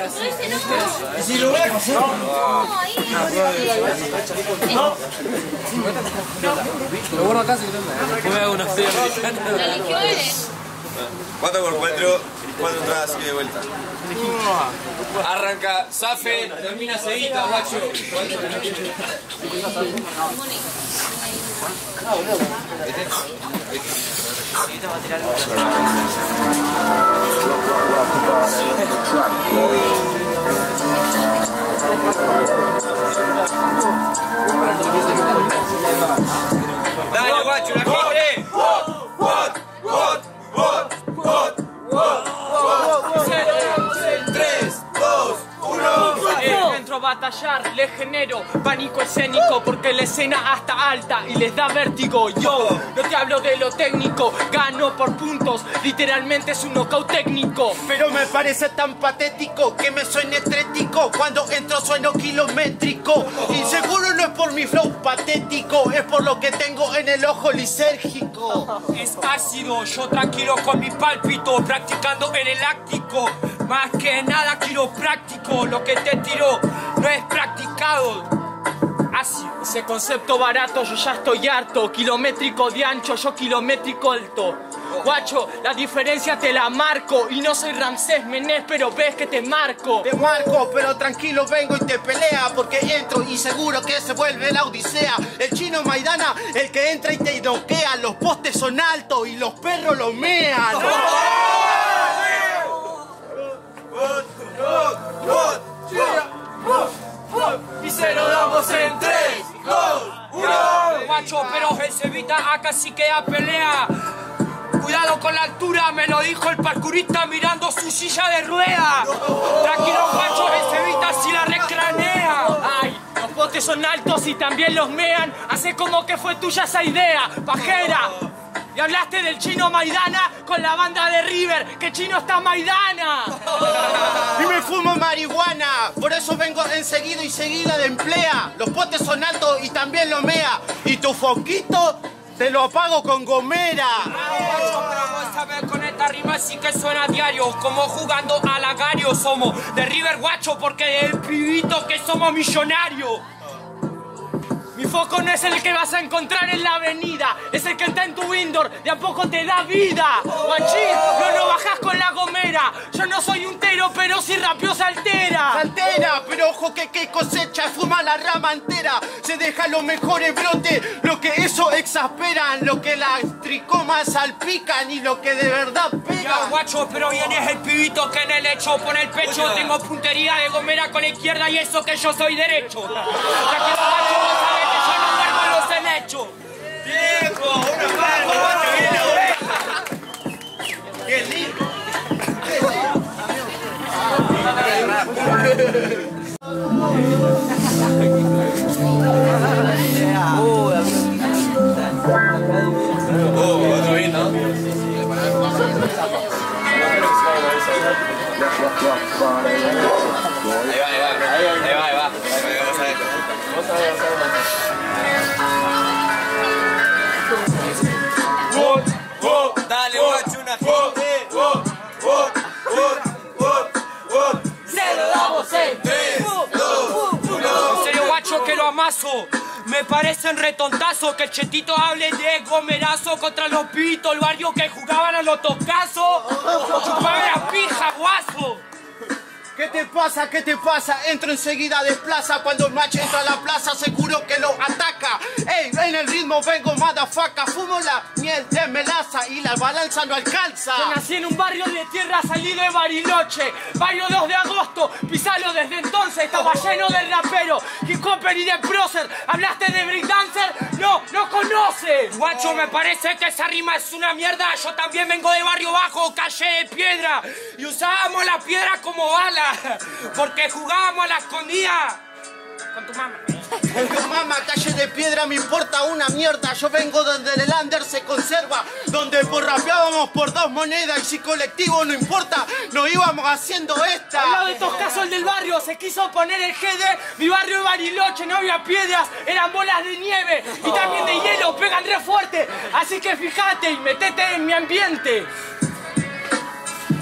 ¿Y si lo ves? No, ahí. Lo guardo acá si querés. Después me hago una fea americana. ¿La eligió él? 4x4, 4 entradas y de vuelta. Arranca Safe, termina Seguita, guacho. Dale, guacho, la quiere. Batallar, les genero pánico escénico porque la escena hasta alta y les da vértigo. Yo no te hablo de lo técnico, gano por puntos, literalmente es un knockout técnico. Pero me parece tan patético que me suene trético. Cuando entro sueno kilométrico. Y seguro no es por mi flow patético, es por lo que tengo en el ojo lisérgico. Es ácido, yo tranquilo con mi pálpito, practicando en el láctico. Más que nada quiropráctico, lo que te tiro no es practicado. Ácido, ese concepto barato, yo ya estoy harto. Kilométrico de ancho, yo kilométrico alto. Guacho, la diferencia te la marco. Y no soy Ramsés Menés, pero ves que te marco. Te marco, pero tranquilo vengo y te pelea. Porque entro y seguro que se vuelve la odisea. El chino Maidana, el que entra y te noquea. Los postes son altos y los perros los mean. Y se lo damos en 3, 2, 1. Guacho, pero el Cevita acá sí queda pelea. Cuidado con la altura, me lo dijo el parkourista mirando su silla de ruedas. Tranquilo, guacho, el Cevita sí la recranea. Ay, los postes son altos y también los mean. Hace como que fue tuya esa idea, pajera. Y hablaste del chino Maidana con la banda de River, que chino está Maidana. Y me fumo marihuana, por eso vengo enseguida y seguida de emplea. Los potes son altos y también lo mea. Y tu foquito te lo apago con gomera. Pero vos sabés, con esta rima sí que suena a diario. Como jugando a lagario somos de River, guacho, porque el pibito que somos millonarios. Mi foco no es el que vas a encontrar en la avenida, es el que está en tu indoor, de a poco te da vida. Guachín, no bajás con la gomera. Yo no soy un tero, pero si rapio se altera. Altera, pero ojo que cosecha, fuma la rama entera. Se deja los mejores brotes, lo que eso exasperan, lo que las tricomas salpican y lo que de verdad pega. Ya, guacho, pero vienes el pibito que en el hecho pone el pecho. Tengo puntería de gomera con la izquierda y eso que yo soy derecho. Ya que guacho, vos sabés que yo no duermo los helechos. ¡Viejo! ¡Una mano! ¡Guacho, viene la oveja! ¡Qué lindo! Otro bien, ¿no? Ahí va. Dale, guacho, una gente. Se lo damos en 3, 2, 1. En serio, guacho, que lo amazo. Me parecen retontazo que el chetito hable de gomerazo contra los pitos, el barrio que jugaban a los tocazos. Chupame la pija, guaso. ¿Qué te pasa? ¿Qué te pasa? Entro enseguida de plaza. Cuando el macho entra a la plaza seguro que lo ataca. Ey, en el ritmo vengo madafaca. Fumo la miel de melaza y la balanza no alcanza. Yo nací en un barrio de tierra salido de Bariloche. Barrio 2 de agosto, pisalo desde entonces. Estaba lleno de raperos, hip hopper y de prócer. ¿Hablaste de breakdancer? No conoces. Guacho, me parece que esa rima es una mierda. Yo también vengo de barrio bajo, calle de piedra. Y usábamos la piedra como bala. Porque jugábamos a la escondida con tu mamá. Con tu mamá, calle de piedra, me importa una mierda. Yo vengo donde el under se conserva, donde rapeábamos por 2 monedas. Y si colectivo no importa, nos íbamos haciendo esta. Al lado de estos casos, el del barrio se quiso poner el GD. Mi barrio de Bariloche no había piedras, eran bolas de nieve. Y también de hielo, pegan re fuerte. Así que fíjate y metete en mi ambiente.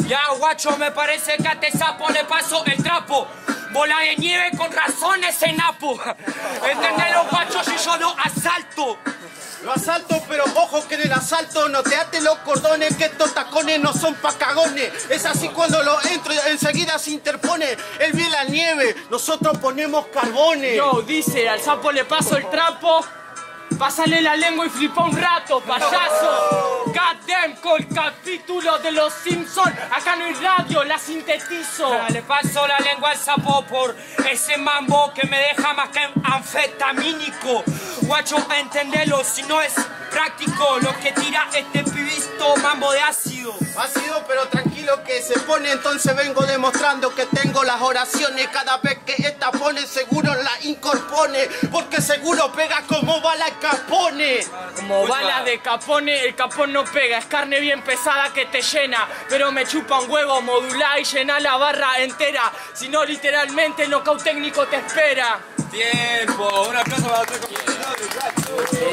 Ya, guacho, me parece que a este sapo le paso el trapo. Bola de nieve con razones en Napo. Entendelo, guacho, si yo lo asalto. Lo asalto, pero ojo que en el asalto no te ates los cordones, que estos tacones no son pa' cagones. Es así cuando lo entro, enseguida se interpone. Él viene la nieve, nosotros ponemos carbones. Yo, dice, al sapo le paso el trapo. Pásale la lengua y flipa un rato, payaso. Goddamn, con el capítulo de los Simpsons. Acá no hay radio, la sintetizo. Le paso la lengua al sapo por ese mambo que me deja más que anfetamínico. Guacho, entendelo, si no es práctico lo que tira este pibisto mambo de ácido. Ácido, pero tranquilo que se pone, entonces vengo demostrando que tengo las oraciones. Cada vez que esta pone, seguro la incorpone, porque seguro pega como bala Capone. Como bala de Capone, el Capone no pega, es carne bien pesada que te llena, pero me chupa un huevo, modulá y llena la barra entera, si no literalmente el knockout técnico te espera. Tiempo, un aplauso para los tres compañeros.